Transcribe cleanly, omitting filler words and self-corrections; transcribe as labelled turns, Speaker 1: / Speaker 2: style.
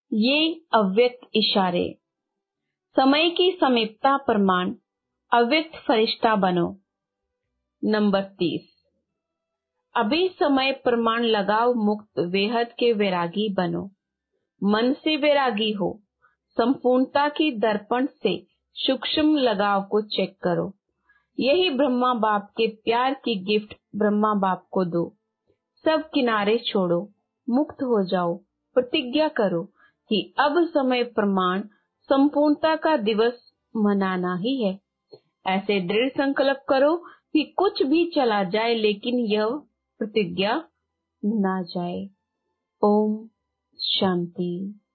Speaker 1: ये अव्यक्त इशारे। समय की समीपता प्रमाण अव्यक्त फरिश्ता बनो। नंबर 30, अभी समय प्रमाण लगाव मुक्त वेहद के वैरागी बनो। मन से वैरागी हो। संपूर्णता की दर्पण से सूक्ष्म लगाव को चेक करो। यही ब्रह्मा बाप के प्यार की गिफ्ट ब्रह्मा बाप को दो। सब किनारे छोड़ो, मुक्त हो जाओ। प्रतिज्ञा करो कि अब समय प्रमाण संपूर्णता का दिवस मनाना ही है। ऐसे दृढ़ संकल्प करो कि कुछ भी चला जाए लेकिन यह प्रतिज्ञा ना जाए। ओम शांति।